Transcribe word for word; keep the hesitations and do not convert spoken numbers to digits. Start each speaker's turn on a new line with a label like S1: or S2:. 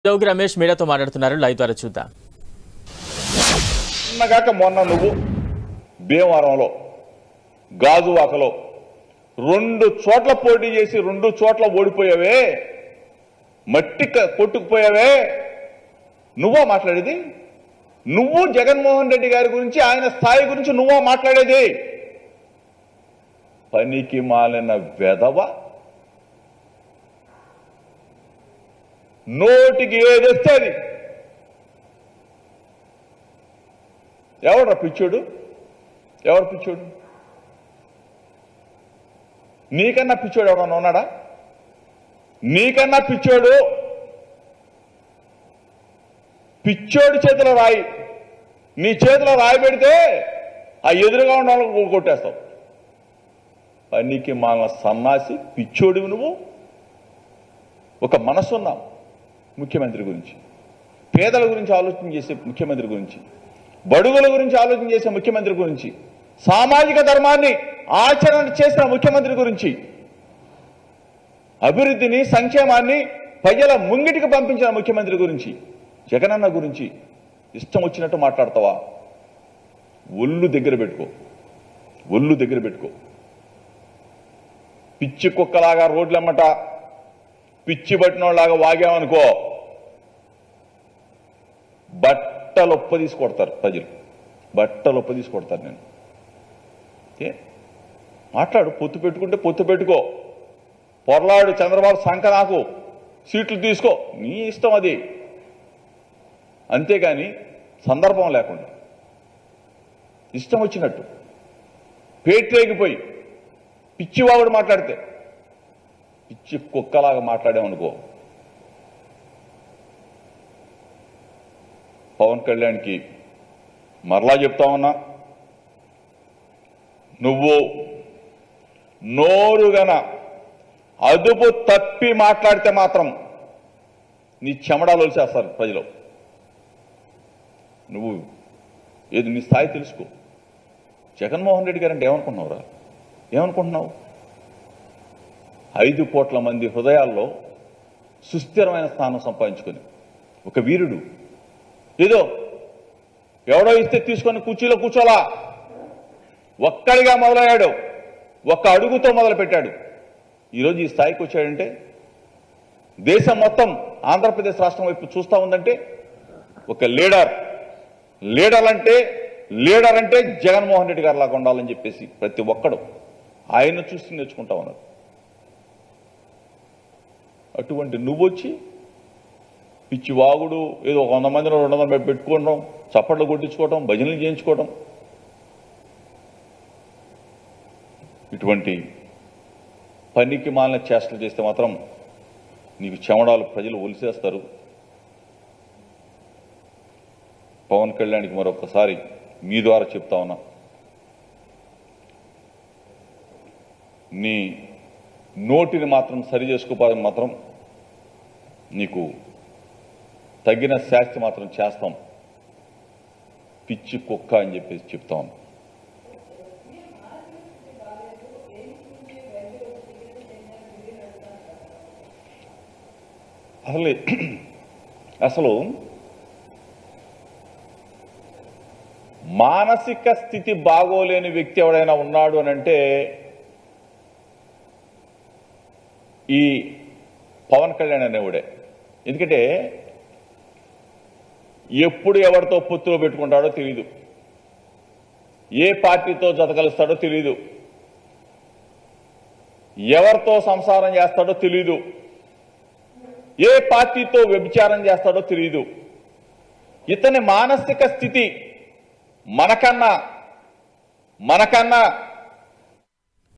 S1: జోగి రమేష్ మీడియాతో మాట్లాడుతున్నారు. లైవ్ ద్వారా చూద్దాం.
S2: అన్నగాక మొన్న నువ్వు భీమవరంలో గాజువాకలో రెండు చోట్ల పోటీ చేసి రెండు చోట్ల ఓడిపోయావే, మట్టి కొట్టుకుపోయావే. నువ్వా మాట్లాడేది? నువ్వు జగన్మోహన్ రెడ్డి గారి గురించి, ఆయన స్థాయి గురించి నువ్వా మాట్లాడేది? పనికి మాలిన వెధవ, నోటికి ఏదొస్తే అది. ఎవడ్రా పిచ్చోడు? ఎవరు పిచ్చోడు? నీకన్నా పిచ్చోడు ఎవడన్నా ఉన్నాడా? నీకన్నా పిచ్చోడు పిచ్చోడి చేతిలో రాయి, నీ చేతిలో రాయి పెడితే ఆ ఎదురుగా ఉన్న వాళ్ళకు కొట్టేస్తావు. పనికి మాల సన్నాసి పిచ్చోడివి నువ్వు. ఒక మనసున్నాం ముఖ్యమంత్రి గురించి, పేదల గురించి ఆలోచన చేసే ముఖ్యమంత్రి గురించి, బడుగుల గురించి ఆలోచన చేసే ముఖ్యమంత్రి గురించి, సామాజిక ధర్మాన్ని ఆచరణ చేసిన ముఖ్యమంత్రి గురించి, అభివృద్ధిని సంక్షేమాన్ని ప్రజల ముంగిటికి పంపించిన ముఖ్యమంత్రి గురించి, జగనన్న గురించి ఇష్టం వచ్చినట్టు మాట్లాడతావా? ఒళ్ళు దగ్గర పెట్టుకో, ఒళ్ళు దగ్గర పెట్టుకో. పిచ్చి కుక్కలాగా రోడ్లమ్మట పిచ్చి పట్టినోళ్ళలాగా వాగామనుకో, బట్టలు ఒప్ప తీసుకొడతారు ప్రజలు, బట్టలు ఒప్ప తీసుకొడతారు. నేను ఏ మాట్లాడు, పొత్తు పెట్టుకుంటే పొత్తు పెట్టుకో, పొరలాడు చంద్రబాబు సంఖ నాకు సీట్లు తీసుకో, నీ ఇష్టం అది. అంతేగాని సందర్భం లేకుండా ఇష్టం వచ్చినట్టు పేట్రేగిపోయి పిచ్చివాగుడు మాట్లాడితే, పిచ్చి కుక్కలాగా మాట్లాడామనుకో, పవన్ కళ్యాణ్కి మరలా చెప్తా ఉన్నా, నువ్వు నోరుగన అదుపు తప్పి మాట్లాడితే మాత్రం నీ చెమడాలు ఒలిసేస్తారు ప్రజలు. నువ్వు ఏది నీ స్థాయి తెలుసుకో. జగన్మోహన్ రెడ్డి గారు అంటే ఏమనుకుంటున్నావురా? ఏమనుకుంటున్నావు? ఐదు కోట్ల మంది హృదయాల్లో సుస్థిరమైన స్థానం సంపాదించుకొని ఒక వీరుడు. ఏదో ఎవడో ఇస్తే తీసుకొని కుర్చీలో కూర్చోలా, ఒక్కడిగా మొదలయ్యాడు, ఒక్క అడుగుతో మొదలు పెట్టాడు. ఈరోజు ఈ స్థాయికి వచ్చాడంటే, దేశం మొత్తం ఆంధ్రప్రదేశ్ రాష్ట్రం వైపు చూస్తూ ఉందంటే, ఒక లీడర్ లీడర్ అంటే లీడర్ అంటే జగన్మోహన్ రెడ్డి గారు లాగా ఉండాలని చెప్పేసి ప్రతి ఒక్కడు ఆయన చూసి నేర్చుకుంటా ఉన్నారు. అటువంటి నువ్వు వచ్చి పిచ్చి వాగుడు, ఏదో ఒక వంద మందిలో రెండు వందల మంది పెట్టుకోవడం, చప్పట్లు కొట్టించుకోవడం, భజనలు చేయించుకోవడం, ఇటువంటి పనికి మాలిన చేష్టలు చేస్తే మాత్రం నీకు చెమడాలు ప్రజలు ఒలిసేస్తారు. పవన్ కళ్యాణ్కి మరొకసారి మీ ద్వారా చెప్తా ఉన్నా, నీ నోటిని మాత్రం సరి చేసుకోవాలని మాత్రం నీకు తగిన శాస్తి మాత్రం చేస్తాం, పిచ్చి కుక్క అని చెప్పేసి చెప్తా ఉన్నా. అసలు అసలు మానసిక స్థితి బాగోలేని వ్యక్తి ఎవడైనా ఉన్నాడు అని అంటే ఈ పవన్ కళ్యాణ్ అనేవాడే. ఎందుకంటే ఎప్పుడు ఎవరితో పొత్తులో పెట్టుకుంటాడో తెలియదు, ఏ పార్టీతో జతకలుస్తాడో తెలియదు, ఎవరితో సంసారం చేస్తాడో తెలియదు, ఏ పార్టీతో వ్యభిచారం చేస్తాడో తెలియదు. ఇతని మానసిక స్థితి మనకన్నా మనకన్నా